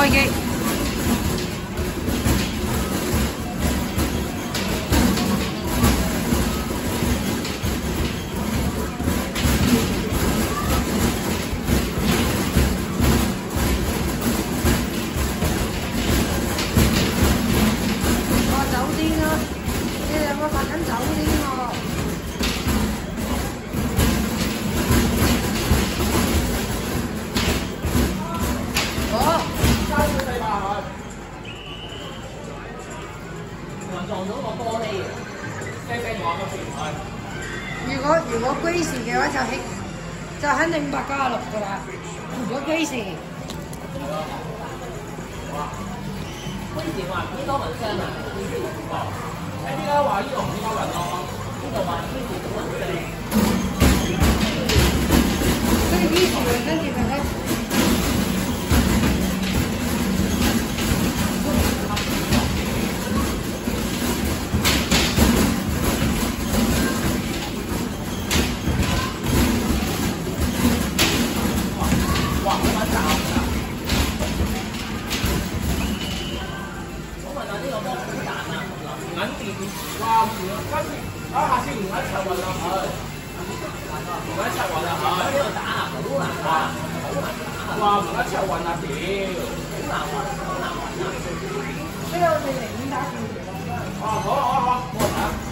開機。如果居士嘅話就肯定596㗎啦。如果居士， 居士話幾多紋箱啊？喺邊家話呢度唔應該紋咯，呢度話居士冇紋箱。 所以居士紋身其實咧。 哇！跟住下次唔一齊運落去，唔一齊運落去。呢度打啊，好難打，好難打。哇！唔一齊運啊屌！好難運，好難運啊！ 呢個我哋寧願打劍橋啦。 哦，好，冇問題。